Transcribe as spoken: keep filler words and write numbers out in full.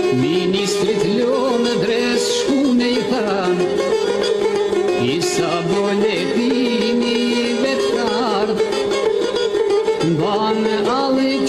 Ministrit lënë dres shkune i than, isa boletimi vetkard, banë alë